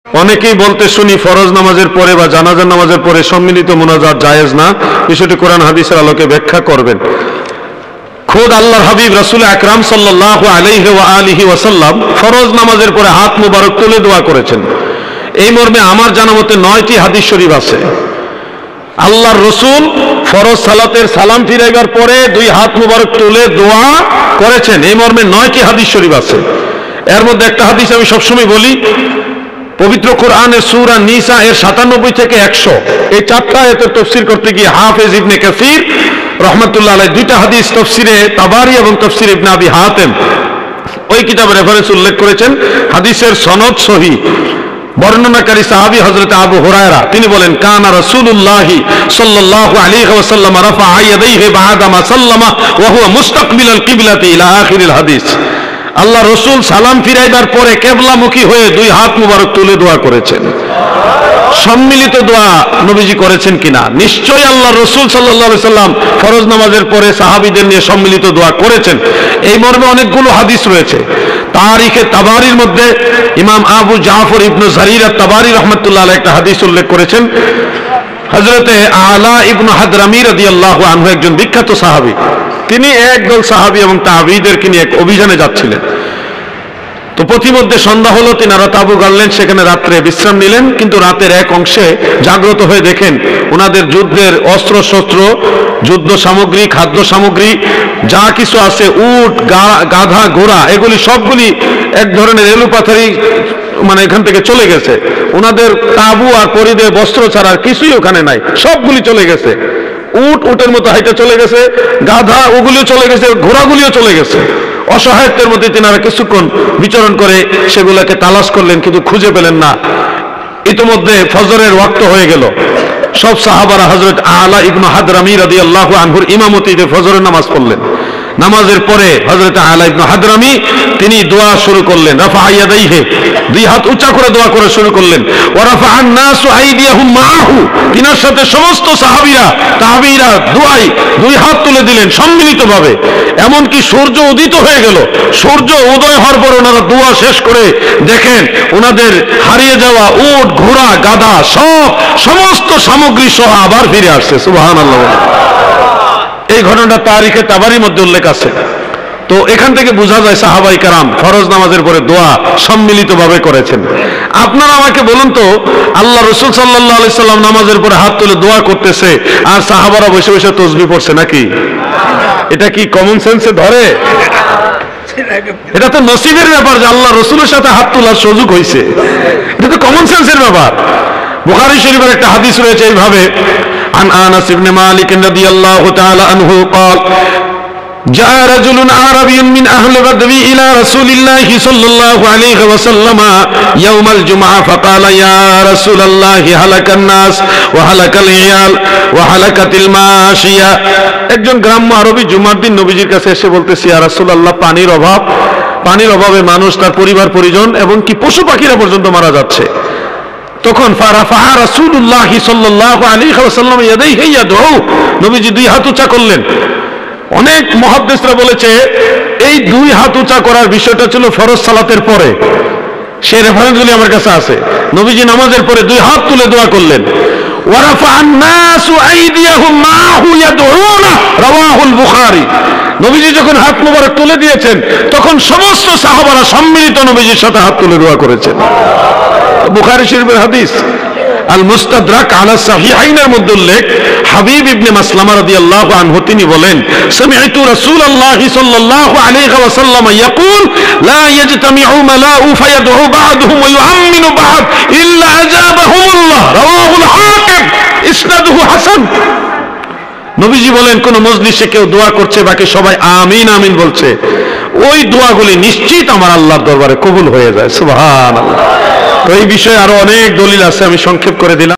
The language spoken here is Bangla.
অনেকেই বলতে শুনি ফরজ নামাজের পরে বা জানাজা নামাজের পরে সম্মিলিত মুনাজাত জায়েজ না, বিষয়টি কোরআন হাদিসের আলোকে ব্যাখ্যা করবেন। খোদ আল্লাহর হাবিব রাসূল আকরাম সাল্লাল্লাহু আলাইহি ওয়া আলিহি ওয়াসাল্লাম ফরজ নামাজের পরে হাত মুবারক তুলে দোয়া করেছেন। এই মর্মে আমার জানা মতে 9টি হাদিস শরীফ আছে। আল্লাহর রসুল ফরজ সালাতের সালাম ফিরাইবার পরে 2 হাত মুবারক তুলে দোয়া করেছেন, এই মর্মে 9টি হাদিস শরীফ আছে। এর মধ্যে একটা হাদিস আমি সবসময় বলি, পবিত্র কোরআনের সূরা নিসা এর 97 থেকে 100 এই 4টা আয়াতের তাফসীর করতে গিয়ে হাফেজ ইবনে কাসির রাহমাতুল্লাহ আলাইহি 2টা হাদিস তাফসীরে তাবারি এবং তাফসীর ইবনে আবি হাতেম ওই কিতাবে রেফারেন্স উল্লেখ করেছেন। হাদিসের সনদ সহিহ। বর্ণনাকারী সাহাবী হযরত আবু হুরায়রা, তিনি বলেন, কানা রাসূলুল্লাহি সাল্লাল্লাহু আলাইহি ওয়াসাল্লাম রাফা ইয়াদাইহি বা'দা মা সাল্লামা ওয়া হুয়া মুস্তাকবিলাল কিবলাতি ইলা আখিরিল হাদিস। আল্লাহ রসুল সালাম ফিরাইবার পরে কেবলামুখী হয়ে 2 হাত মুবারক তুলে দোয়া করেছেন। সম্মিলিত দোয়া নবীজি করেছেন কিনা? নিশ্চয়ই আল্লাহ রসুল সাল্লাল্লাহু আলাইহি সাল্লাম ফরজ নামাজের পরে সাহাবীদের নিয়ে সম্মিলিত দোয়া করেছেন। এই মর্মে অনেকগুলো হাদিস রয়েছে। তারিখে তাবারির মধ্যে ইমাম আবু জাফর ইবনে জারির আত-তাবারি রাহমাতুল্লাহ আলাইহি একটা হাদিস উল্লেখ করেছেন। হযরতে আলা ইবনে হাদরামী রাদিয়াল্লাহু আনহু একজন বিখ্যাত সাহাবী। তিনি একদল সাহাবী এবং তাবেঈদেরকে নিয়ে এক অভিযানে যাচ্ছিলেন। তো পথিমধ্যে সন্ধ্যা হলো, তিনারা তাঁবু গাড়লেন, সেখানে রাত্রে বিশ্রাম নিলেন। কিন্তু রাতের এক অংশে জাগ্রত হয়ে দেখেন ওনাদের যুদ্ধের অস্ত্র শস্ত্র, যুদ্ধ সামগ্রী, খাদ্য সামগ্রী যা কিছু আছে, উট গাধা ঘোড়া, এগুলি সবগুলি এক ধরনের এলুপাথারি মানে এখান থেকে চলে গেছে। ওনাদের তাঁবু আর পরিধেয় বস্ত্র ছাড়া কিছুই ওখানে নাই, সবগুলি চলে গেছে। উটের মতো হাইটে চলে গেছে, গাধা ওগুলিও চলে গেছে, ঘোড়াগুলিও চলে গেছে। অসহায়ত্বের মধ্যে তিনারা কিছুক্ষণ বিচরণ করে সেগুলোকে তালাশ করলেন, কিন্তু খুঁজে পেলেন না। ইতিমধ্যে ফজরের ওয়াক্ত হয়ে গেল। সব সাহাবারা হযরত আলা ইবনে হাদরামী রাদিয়াল্লাহু আনহুর ইমামতিতে ফজরের নামাজ পড়লেন। নামাজের পরে হযরত আলা ইবনে হাদরামী তিনি দোয়া শুরু করলেন। রাফা ইয়াদাইহি, 2 হাত উঁচা করে দোয়া করে শুরু করলেন। ওয়া রাফা'আন নাসু আইদিয়াহুম মাআহু, তিনার সাথে সমস্ত সাহাবীরা তাবেঈরা দোয়ায় 2 হাত তুলে দিলেন সম্মিলিতভাবে। এমনকি সূর্য উদিত হয়ে গেল। সূর্য উদয় হওয়ার পর ওনারা দোয়া শেষ করে দেখেন ওনাদের হারিয়ে যাওয়া উট, ঘোড়া, গাধা সমস্ত সামগ্রী সহ আবার ফিরে আসছে। সুবহানাল্লাহ। এই ঘটনাটা তারিখে তাবারির মধ্যে উল্লেখ আছে। তো এখান থেকে বোঝা যায় সাহাবাই কারাম ফরজ নামাজের পরে দোয়া সম্মিলিতভাবে করেছেন। আপনারা আমাকে বলুন তো, আল্লাহ রসুল সাল্লাল্লাহু আলাইহি সাল্লাম নামাজের পরে হাত তুলে দোয়া করতেছে আর সাহাবারা বসে বসে তাসবিহ পড়ছে নাকি? এটা কি কমন সেন্সে ধরে? এটা তো নসিবের ব্যাপার যে আল্লাহ রসুলের সাথে হাত তোলার সুযোগ হয়েছে। এটা তো কমন সেন্সের ব্যাপার। বুখারী শরীফের একটা হাদিস রয়েছে এইভাবে, عن أنس بن مالك رضي الله تعالى عنه قال جاء رجل عربي من أهل بدو إلى رسول الله صلى الله عليه وسلم يوم الجمعة فقال يا رسول الله هلك الناس وهلك العيال وهلكت الماشية। একজন গ্রাম্য আরবি জুমার দিন নবীজির কাছে এসে বলতেছে, ইয়া রাসূলুল্লাহ, পানির অভাবে মানুষ, তার পরিবার পরিজন এবং কি পশু পাখিরা পর্যন্ত মারা যাচ্ছে। তখন ফারাফা রাসূলুল্লাহ সাল্লাল্লাহু আলাইহি ওয়াসাল্লাম ইয়াদাইহি ইয়াদউ, নবীজি 2 হাত উঁচা করলেন। অনেক মুহাদ্দিসরা বলেছে এই 2 হাত উঁচা করার বিষয়টা ছিল ফরজ সালাতের পরে। সেই রেফারেন্সগুলি আমার কাছে আছে। নবীজি নামাজের পরে 2 হাত তুলে দোয়া করলেন। ওয়া রাফা'আন নাসু আইদিয়াহুম মা'হু ইয়াদউনা, রাওয়াহুল বুখারী। নবীজি যখন হাত মুবারক তুলে দিয়েছেন তখন সমস্ত সাহাবারা সম্মিলিত নবীজির সাথে হাত তুলে দোয়া করেছেন। বুখারী শরীফের হাদিস। আল মুস্তাদরাক আলা সাহিহাইনের মধ্যে উল্লেখ, হাবিব ইবনে মাসলামা রাদিয়াল্লাহু আনহু তিনি বলেন, সামি'তু রাসূলুল্লাহি সাল্লাল্লাহু আলাইহি ওয়াসাল্লাম ইয়াকুল লা ইয়াজতামিউ মালাউ ফায়াদউ বা'দুহুম ওয়া ইউআম্মিনু বা'দ ইল্লা আজাবাহুমুল্লাহ, রাওয়াহুল হাকিম, ইসনাদুহু হাসান। নবীজি বলেন, কোন মজলিসে কেউ দোয়া করছে, বাকি সবাই আমিন আমিন বলছে, ওই দোয়াগুলি নিশ্চিত আমার আল্লাহর দরবারে কবুল হয়ে যায়। সুবহানাল্লাহ। তো এই বিষয়ে আরো অনেক দলিল আছে, আমি সংক্ষেপ করে দিলাম।